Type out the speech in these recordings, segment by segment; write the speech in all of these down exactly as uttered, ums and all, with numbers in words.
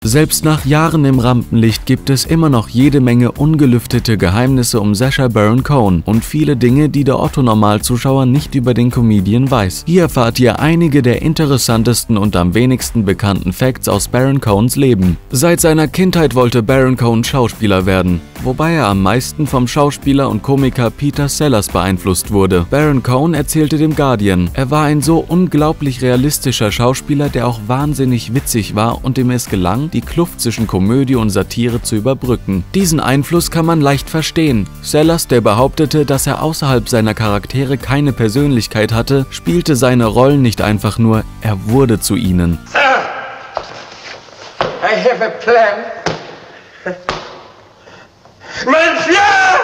Selbst nach Jahren im Rampenlicht gibt es immer noch jede Menge ungelüftete Geheimnisse um Sacha Baron Cohen und viele Dinge, die der Otto-Normalzuschauer nicht über den Comedian weiß. Hier erfahrt ihr einige der interessantesten und am wenigsten bekannten Facts aus Baron Cohens Leben. Seit seiner Kindheit wollte Baron Cohen Schauspieler werden, wobei er am meisten vom Schauspieler und Komiker Peter Sellers beeinflusst wurde. Baron Cohen erzählte dem Guardian, er war ein so unglaublich realistischer Schauspieler, der auch wahnsinnig witzig war und dem es gelang, die Kluft zwischen Komödie und Satire zu überbrücken. Diesen Einfluss kann man leicht verstehen. Sellers, der behauptete, dass er außerhalb seiner Charaktere keine Persönlichkeit hatte, spielte seine Rollen nicht einfach nur, er wurde zu ihnen. Sir, I have a plan. Monsieur,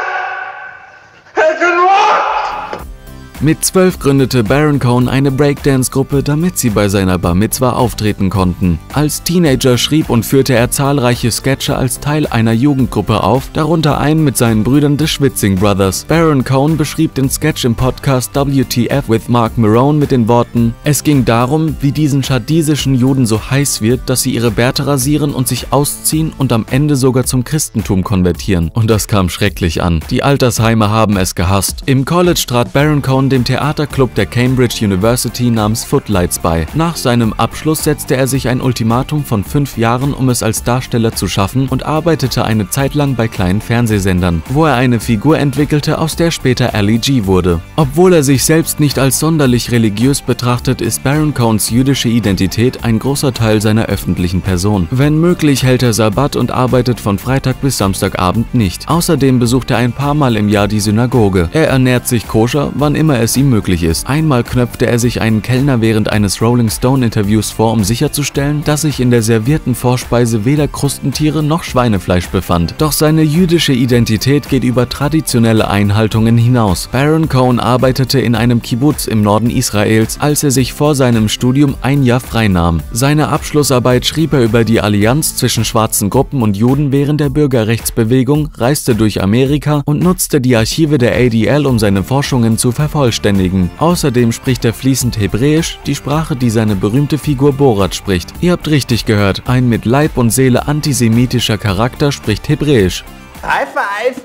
I can walk! Mit zwölf gründete Baron Cohen eine Breakdance-Gruppe, damit sie bei seiner Bar Mitzwa auftreten konnten. Als Teenager schrieb und führte er zahlreiche Sketche als Teil einer Jugendgruppe auf, darunter einen mit seinen Brüdern The Schwitzing Brothers. Baron Cohen beschrieb den Sketch im Podcast W T F with Mark Maron mit den Worten: Es ging darum, wie diesen chadisischen Juden so heiß wird, dass sie ihre Bärte rasieren und sich ausziehen und am Ende sogar zum Christentum konvertieren. Und das kam schrecklich an. Die Altersheime haben es gehasst. Im College trat Baron Cohen dem Theaterclub der Cambridge University namens Footlights bei. Nach seinem Abschluss setzte er sich ein Ultimatum von fünf Jahren, um es als Darsteller zu schaffen, und arbeitete eine Zeit lang bei kleinen Fernsehsendern, wo er eine Figur entwickelte, aus der später Ali G wurde. Obwohl er sich selbst nicht als sonderlich religiös betrachtet, ist Baron Cohens jüdische Identität ein großer Teil seiner öffentlichen Person. Wenn möglich, hält er Sabbat und arbeitet von Freitag bis Samstagabend nicht. Außerdem besucht er ein paar Mal im Jahr die Synagoge. Er ernährt sich koscher, wann immer es ihm möglich ist. Einmal knöpfte er sich einen Kellner während eines Rolling Stone Interviews vor, um sicherzustellen, dass sich in der servierten Vorspeise weder Krustentiere noch Schweinefleisch befand. Doch seine jüdische Identität geht über traditionelle Einhaltungen hinaus. Baron Cohen arbeitete in einem Kibbutz im Norden Israels, als er sich vor seinem Studium ein Jahr freinahm. Seine Abschlussarbeit schrieb er über die Allianz zwischen schwarzen Gruppen und Juden während der Bürgerrechtsbewegung, reiste durch Amerika und nutzte die Archive der A D L, um seine Forschungen zu vervollständigen. Außerdem spricht er fließend Hebräisch, die Sprache, die seine berühmte Figur Borat spricht. Ihr habt richtig gehört, ein mit Leib und Seele antisemitischer Charakter spricht Hebräisch. High five!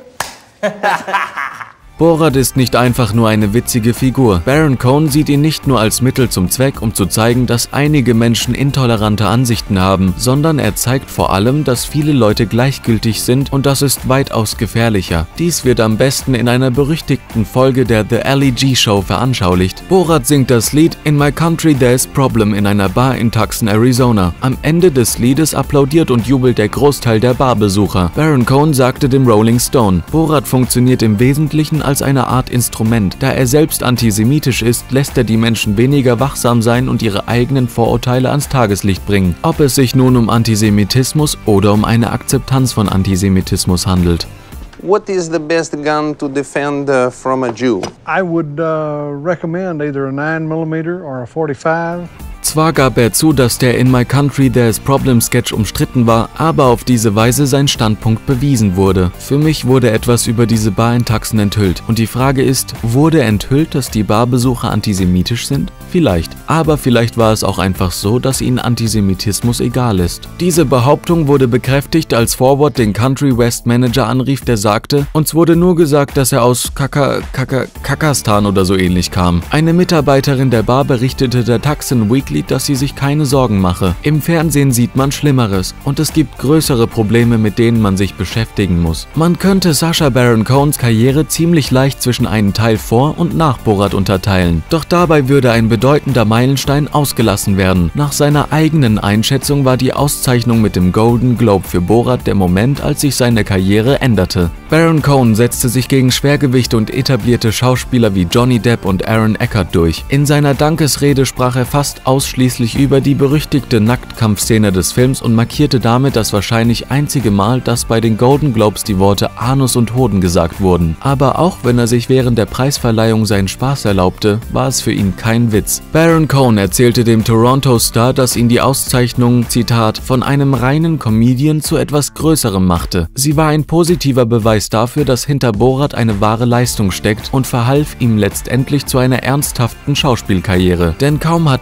Borat ist nicht einfach nur eine witzige Figur. Baron Cohen sieht ihn nicht nur als Mittel zum Zweck, um zu zeigen, dass einige Menschen intolerante Ansichten haben, sondern er zeigt vor allem, dass viele Leute gleichgültig sind, und das ist weitaus gefährlicher. Dies wird am besten in einer berüchtigten Folge der The Ali G Show veranschaulicht. Borat singt das Lied In My Country There's Problem in einer Bar in Tucson, Arizona. Am Ende des Liedes applaudiert und jubelt der Großteil der Barbesucher. Baron Cohen sagte dem Rolling Stone, Borat funktioniert im Wesentlichen als eine Art Instrument. Da er selbst antisemitisch ist, lässt er die Menschen weniger wachsam sein und ihre eigenen Vorurteile ans Tageslicht bringen. Ob es sich nun um Antisemitismus oder um eine Akzeptanz von Antisemitismus handelt. What is the best gun to defend uh, from a Jew? I would uh, recommend either a nine millimeter or a forty-five. Zwar gab er zu, dass der In My Country There's Problem Sketch umstritten war, aber auf diese Weise sein Standpunkt bewiesen wurde. Für mich wurde etwas über diese Bar in Tucson enthüllt. Und die Frage ist, wurde enthüllt, dass die Barbesucher antisemitisch sind? Vielleicht. Aber vielleicht war es auch einfach so, dass ihnen Antisemitismus egal ist. Diese Behauptung wurde bekräftigt, als Forward den Country West Manager anrief, der sagte, uns wurde nur gesagt, dass er aus Kaka, Kaka, Kakastan oder so ähnlich kam. Eine Mitarbeiterin der Bar berichtete der Tucson Weekly, dass sie sich keine Sorgen mache. Im Fernsehen sieht man Schlimmeres und es gibt größere Probleme, mit denen man sich beschäftigen muss. Man könnte Sacha Baron Cohens Karriere ziemlich leicht zwischen einen Teil vor und nach Borat unterteilen. Doch dabei würde ein bedeutender Meilenstein ausgelassen werden. Nach seiner eigenen Einschätzung war die Auszeichnung mit dem Golden Globe für Borat der Moment, als sich seine Karriere änderte. Baron Cohen setzte sich gegen Schwergewichte und etablierte Schauspieler wie Johnny Depp und Aaron Eckhart durch. In seiner Dankesrede sprach er fast ausschließlich über die berüchtigte Nacktkampfszene des Films und markierte damit das wahrscheinlich einzige Mal, dass bei den Golden Globes die Worte Anus und Hoden gesagt wurden. Aber auch wenn er sich während der Preisverleihung seinen Spaß erlaubte, war es für ihn kein Witz. Baron Cohen erzählte dem Toronto Star, dass ihn die Auszeichnung, Zitat, von einem reinen Comedian zu etwas Größerem machte. Sie war ein positiver Beweis dafür, dass hinter Borat eine wahre Leistung steckt und verhalf ihm letztendlich zu einer ernsthaften Schauspielkarriere. Denn kaum hatte er den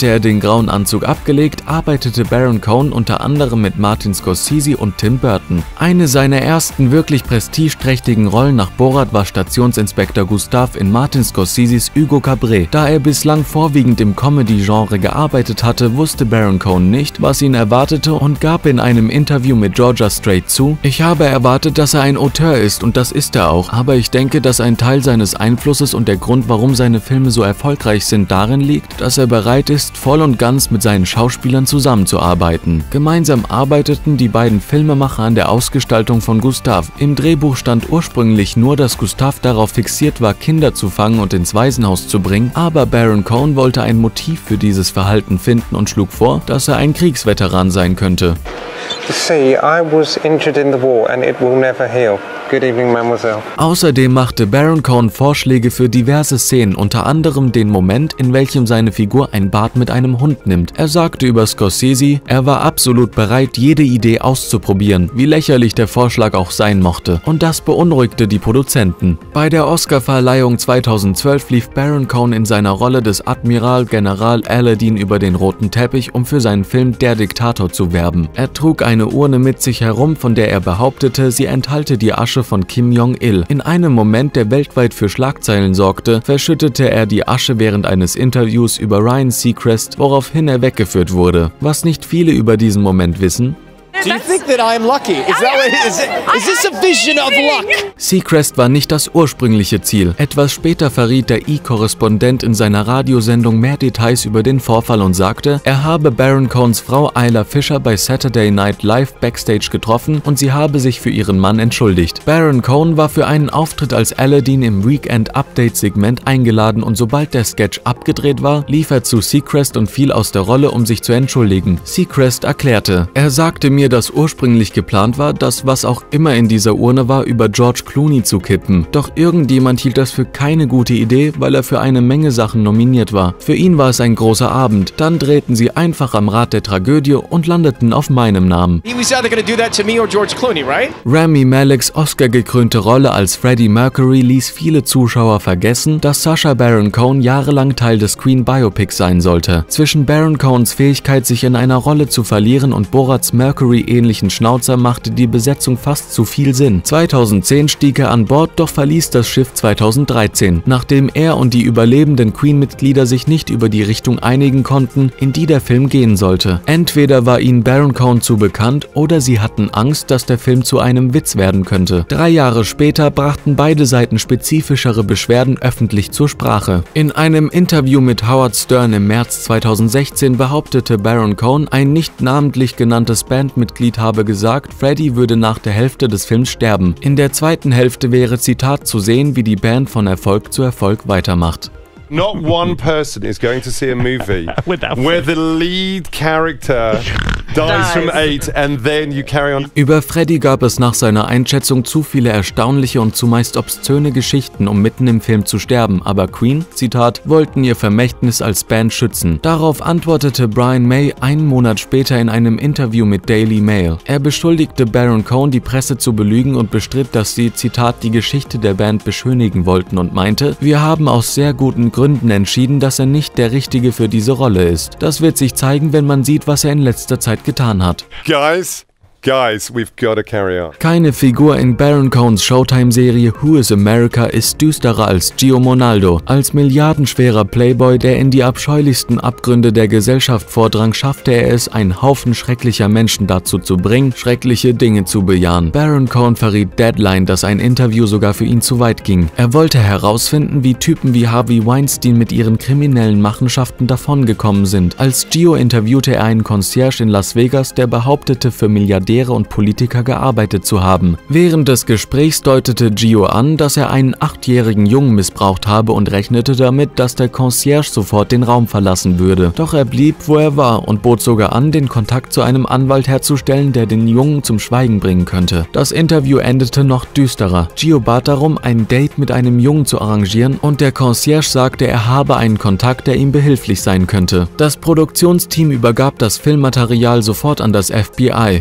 grauen Anzug abgelegt, arbeitete Baron Cohen unter anderem mit Martin Scorsese und Tim Burton. Eine seiner ersten wirklich prestigeträchtigen Rollen nach Borat war Stationsinspektor Gustave in Martin Scorseses Hugo Cabret. Da er bislang vorwiegend im Comedy-Genre gearbeitet hatte, wusste Baron Cohen nicht, was ihn erwartete und gab in einem Interview mit Georgia Strait zu: Ich habe erwartet, dass er ein Auteur ist und das ist er auch, aber ich denke, dass ein Teil seines Einflusses und der Grund, warum seine Filme so erfolgreich sind, darin liegt, dass er bereit ist, voll und ganz mit seinen Schauspielern zusammenzuarbeiten. Gemeinsam arbeiteten die beiden Filmemacher an der Ausgestaltung von Gustave. Im Drehbuch stand ursprünglich nur, dass Gustave darauf fixiert war, Kinder zu fangen und ins Waisenhaus zu bringen, aber Baron Cohen wollte ein Motiv für dieses Verhalten finden und schlug vor, dass er ein Kriegsveteran sein könnte. See, I was injured in the war and it will never heal. Good evening, mademoiselle. Außerdem machte Baron Cohen Vorschläge für diverse Szenen, unter anderem den Moment, in welchem seine Figur ein Bad mit einem Hund nimmt. Er sagte über Scorsese, er war absolut bereit, jede Idee auszuprobieren, wie lächerlich der Vorschlag auch sein mochte. Und das beunruhigte die Produzenten. Bei der Oscarverleihung zweitausendzwölf lief Baron Cohen in seiner Rolle des Admiral General Aladdin über den roten Teppich, um für seinen Film Der Diktator zu werben. Er trug eine Urne mit sich herum, von der er behauptete, sie enthalte die Asche von Kim Jong-il. In einem Moment, der weltweit für Schlagzeilen sorgte, verschüttete er die Asche während eines Interviews über Ryan Seacrest, woraufhin er weggeführt wurde. Was nicht viele über diesen Moment wissen: Do you think that I'm lucky? Is that what, is, it, is this a vision of luck? Seacrest war nicht das ursprüngliche Ziel. Etwas später verriet der E-Korrespondent in seiner Radiosendung mehr Details über den Vorfall und sagte, er habe Baron Cohens Frau Isla Fisher bei Saturday Night Live backstage getroffen und sie habe sich für ihren Mann entschuldigt. Baron Cohen war für einen Auftritt als Aladdin im Weekend-Update-Segment eingeladen und sobald der Sketch abgedreht war, lief er zu Seacrest und fiel aus der Rolle, um sich zu entschuldigen. Seacrest erklärte, er sagte mir, dass ursprünglich geplant war, das was auch immer in dieser Urne war, über George Clooney zu kippen. Doch irgendjemand hielt das für keine gute Idee, weil er für eine Menge Sachen nominiert war. Für ihn war es ein großer Abend. Dann drehten sie einfach am Rad der Tragödie und landeten auf meinem Namen. He was either going to do that to me or George Clooney, right? Rami Maleks Oscar-gekrönte Rolle als Freddie Mercury ließ viele Zuschauer vergessen, dass Sacha Baron Cohen jahrelang Teil des Queen Biopics sein sollte. Zwischen Baron Cohens Fähigkeit, sich in einer Rolle zu verlieren, und Borats Mercury ähnlichen Schnauzer machte die Besetzung fast zu viel Sinn. zweitausendzehn stieg er an Bord, doch verließ das Schiff zweitausenddreizehn, nachdem er und die überlebenden Queen-Mitglieder sich nicht über die Richtung einigen konnten, in die der Film gehen sollte. Entweder war ihnen Baron Cohen zu bekannt oder sie hatten Angst, dass der Film zu einem Witz werden könnte. Drei Jahre später brachten beide Seiten spezifischere Beschwerden öffentlich zur Sprache. In einem Interview mit Howard Stern im März zweitausendsechzehn behauptete Baron Cohen, ein nicht namentlich genanntes Bandmitglied habe gesagt, Freddie würde nach der Hälfte des Films sterben. In der zweiten Hälfte wäre, Zitat, zu sehen, wie die Band von Erfolg zu Erfolg weitermacht. Not one person is going to see a movie where the lead character dies from AIDS and then you carry on. Über Freddie gab es nach seiner Einschätzung zu viele erstaunliche und zumeist obszöne Geschichten, um mitten im Film zu sterben, aber Queen, Zitat, wollten ihr Vermächtnis als Band schützen. Darauf antwortete Brian May einen Monat später in einem Interview mit Daily Mail. Er beschuldigte Baron Cohen, die Presse zu belügen und bestritt, dass sie, Zitat, die Geschichte der Band beschönigen wollten und meinte, wir haben aus sehr guten Gründen entschieden, dass er nicht der Richtige für diese Rolle ist. Das wird sich zeigen, wenn man sieht, was er in letzter Zeit getan hat. Guys, guys, we've got to carry on. Keine Figur in Baron Cohens Showtime-Serie Who is America ist düsterer als Gio Monaldo. Als milliardenschwerer Playboy, der in die abscheulichsten Abgründe der Gesellschaft vordrang, schaffte er es, einen Haufen schrecklicher Menschen dazu zu bringen, schreckliche Dinge zu bejahen. Baron Cohen verriet Deadline, dass ein Interview sogar für ihn zu weit ging. Er wollte herausfinden, wie Typen wie Harvey Weinstein mit ihren kriminellen Machenschaften davongekommen sind. Als Gio interviewte er einen Concierge in Las Vegas, der behauptete, für Milliardäre und Politiker gearbeitet zu haben. Während des Gesprächs deutete Gio an, dass er einen achtjährigen Jungen missbraucht habe und rechnete damit, dass der Concierge sofort den Raum verlassen würde. Doch er blieb, wo er war und bot sogar an, den Kontakt zu einem Anwalt herzustellen, der den Jungen zum Schweigen bringen könnte. Das Interview endete noch düsterer. Gio bat darum, ein Date mit einem Jungen zu arrangieren und der Concierge sagte, er habe einen Kontakt, der ihm behilflich sein könnte. Das Produktionsteam übergab das Filmmaterial sofort an das F B I, denn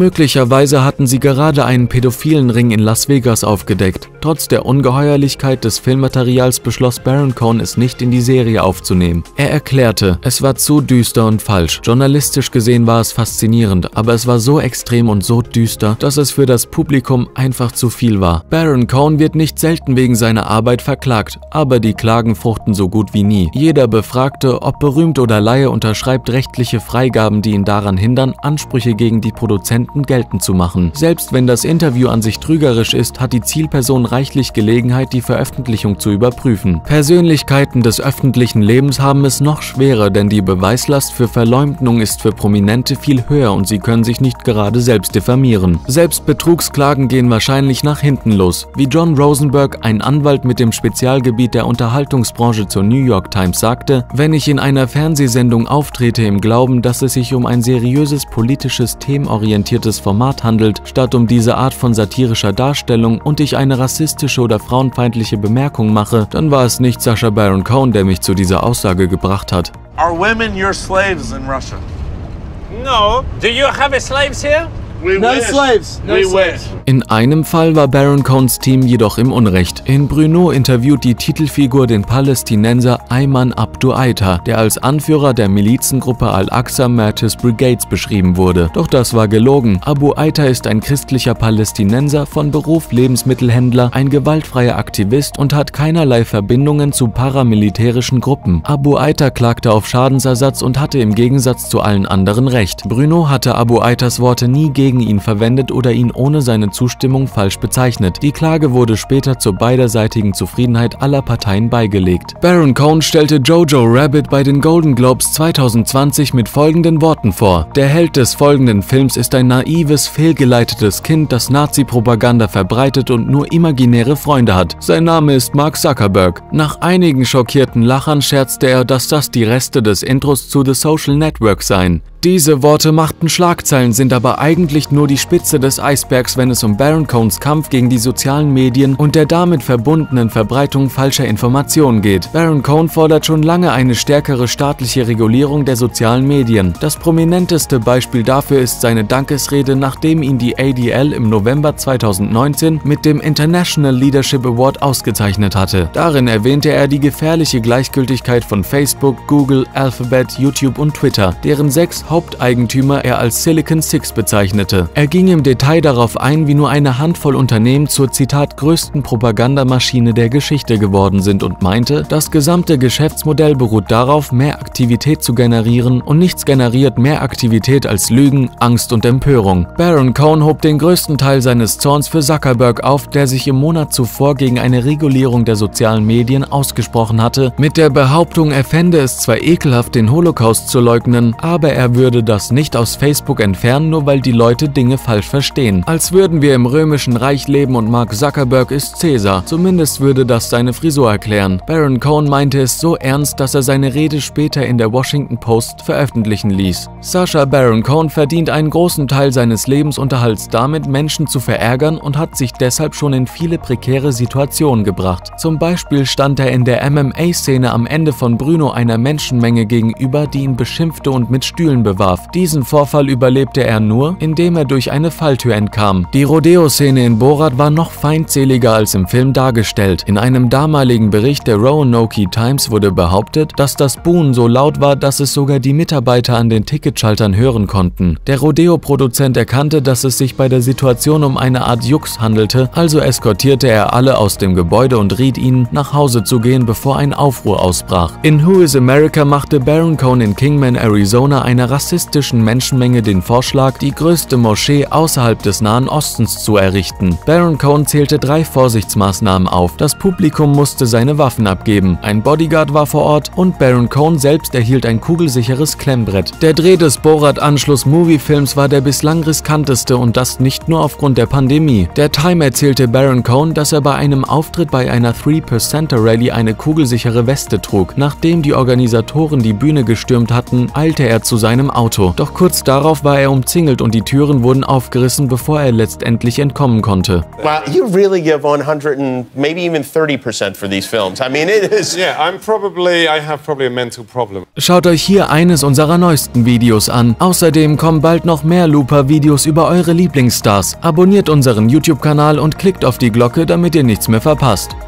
Möglicherweise hatten sie gerade einen pädophilen Ring in Las Vegas aufgedeckt. Trotz der Ungeheuerlichkeit des Filmmaterials beschloss Baron Cohen, es nicht in die Serie aufzunehmen. Er erklärte, es war zu düster und falsch. Journalistisch gesehen war es faszinierend, aber es war so extrem und so düster, dass es für das Publikum einfach zu viel war. Baron Cohen wird nicht selten wegen seiner Arbeit verklagt, aber die Klagen fruchten so gut wie nie. Jeder Befragte, ob berühmt oder Laie, unterschreibt rechtliche Freigaben, die ihn daran hindern, Ansprüche gegen die Produzenten geltend zu machen. Selbst wenn das Interview an sich trügerisch ist, hat die Zielperson reichlich Gelegenheit, die Veröffentlichung zu überprüfen. Persönlichkeiten des öffentlichen Lebens haben es noch schwerer, denn die Beweislast für Verleumdung ist für Prominente viel höher und sie können sich nicht gerade selbst diffamieren. Selbst Betrugsklagen gehen wahrscheinlich nach hinten los. Wie John Rosenberg, ein Anwalt mit dem Spezialgebiet der Unterhaltungsbranche zur New York Times, sagte: Wenn ich in einer Fernsehsendung auftrete im Glauben, dass es sich um ein seriöses, politisches, themenorientiertes Format handelt, statt um diese Art von satirischer Darstellung, und ich eine rassistische oder frauenfeindliche Bemerkung mache, dann war es nicht Sacha Baron Cohen, der mich zu dieser Aussage gebracht hat. Are women your slaves in Russia? No. Do you have slaves here? We No wish. slaves. No We slaves. wish. In einem Fall war Baron Cohens Team jedoch im Unrecht. In Bruno interviewt die Titelfigur den Palästinenser Ayman Abdu Aita, der als Anführer der Milizengruppe Al-Aqsa Martyrs Brigades beschrieben wurde. Doch das war gelogen. Abu Aita ist ein christlicher Palästinenser, von Beruf Lebensmittelhändler, ein gewaltfreier Aktivist und hat keinerlei Verbindungen zu paramilitärischen Gruppen. Abu Aita klagte auf Schadensersatz und hatte im Gegensatz zu allen anderen recht. Bruno hatte Abu Aitas Worte nie gegen ihn verwendet oder ihn ohne seine Zustimmung falsch bezeichnet. Die Klage wurde später zur beiderseitigen Zufriedenheit aller Parteien beigelegt. Baron Cohen stellte Jojo Rabbit bei den Golden Globes zweitausendzwanzig mit folgenden Worten vor: Der Held des folgenden Films ist ein naives, fehlgeleitetes Kind, das Nazi-Propaganda verbreitet und nur imaginäre Freunde hat. Sein Name ist Mark Zuckerberg. Nach einigen schockierten Lachern scherzte er, dass das die Reste des Intros zu The Social Network seien. Diese Worte machten Schlagzeilen, sind aber eigentlich nur die Spitze des Eisbergs, wenn es um Baron Cohens Kampf gegen die sozialen Medien und der damit verbundenen Verbreitung falscher Informationen geht. Baron Cohen fordert schon lange eine stärkere staatliche Regulierung der sozialen Medien. Das prominenteste Beispiel dafür ist seine Dankesrede, nachdem ihn die A D L im November zweitausendneunzehn mit dem International Leadership Award ausgezeichnet hatte. Darin erwähnte er die gefährliche Gleichgültigkeit von Facebook, Google, Alphabet, YouTube und Twitter, deren sechs Haupteigentümer er als Silicon Six bezeichnete. Er ging im Detail darauf ein, wie nur eine Handvoll Unternehmen zur Zitat größten Propagandamaschine der Geschichte geworden sind und meinte, das gesamte Geschäftsmodell beruht darauf, mehr Aktivität zu generieren, und nichts generiert mehr Aktivität als Lügen, Angst und Empörung. Baron Cohen hob den größten Teil seines Zorns für Zuckerberg auf, der sich im Monat zuvor gegen eine Regulierung der sozialen Medien ausgesprochen hatte, mit der Behauptung, er fände es zwar ekelhaft, den Holocaust zu leugnen, aber er würde das nicht aus Facebook entfernen, nur weil die Leute Dinge falsch verstehen. Als würden wir im römischen Reich leben und Mark Zuckerberg ist Cäsar. Zumindest würde das seine Frisur erklären. Baron Cohen meinte es so ernst, dass er seine Rede später in der Washington Post veröffentlichen ließ. Sacha Baron Cohen verdient einen großen Teil seines Lebensunterhalts damit, Menschen zu verärgern, und hat sich deshalb schon in viele prekäre Situationen gebracht. Zum Beispiel stand er in der M M A-Szene am Ende von Bruno einer Menschenmenge gegenüber, die ihn beschimpfte und mit Stühlen bewarf. Diesen Vorfall überlebte er nur, indem er durch eine Falltür entkam. Die Rodeo-Szene in Borat war noch feindseliger als im Film dargestellt. In einem damaligen Bericht der Roanoke Times wurde behauptet, dass das Buhen so laut war, dass es sogar die Mitarbeiter an den Ticketschaltern hören konnten. Der Rodeo-Produzent erkannte, dass es sich bei der Situation um eine Art Jux handelte, also eskortierte er alle aus dem Gebäude und riet ihnen, nach Hause zu gehen, bevor ein Aufruhr ausbrach. In Who is America machte Baron Cohen in Kingman, Arizona, einer rassistischen Menschenmenge den Vorschlag, die größte Moschee außerhalb des Nahen Ostens zu errichten. Baron Cohen zählte drei Vorsichtsmaßnahmen auf. Das Publikum musste seine Waffen abgeben, ein Bodyguard war vor Ort und Baron Cohen selbst erhielt ein kugelsicheres Klemmbrett. Der Dreh des Borat-Anschluss-Movie-Films war der bislang riskanteste, und das nicht nur aufgrund der Pandemie. Der Time erzählte Baron Cohen, dass er bei einem Auftritt bei einer three percenter Rally eine kugelsichere Weste trug. Nachdem die Organisatoren die Bühne gestürmt hatten, eilte er zu seinem seinem Auto. Doch kurz darauf war er umzingelt und die Türen wurden aufgerissen, bevor er letztendlich entkommen konnte. Wow, you really give one hundred and maybe even thirty percent for these films. I mean, it is. Yeah, I'm probably, I have probably a mental problem. Schaut euch hier eines unserer neuesten Videos an. Außerdem kommen bald noch mehr Looper-Videos über eure Lieblingsstars. Abonniert unseren YouTube-Kanal und klickt auf die Glocke, damit ihr nichts mehr verpasst.